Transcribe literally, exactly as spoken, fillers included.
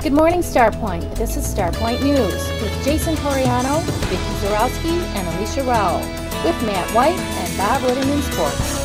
Good morning, Starpoint. This is Starpoint News with Jason Toriano, Vicky Zarowski, and Alicia Rowell, with Matt White and Bob Whittem in sports.